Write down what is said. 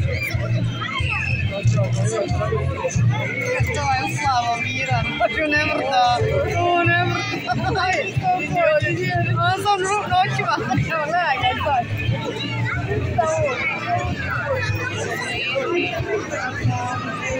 To je slavo miran, pa ću ne vrta, ne vrta. Ona sam noćima, evo gledaj kaj to je. Šta ovo?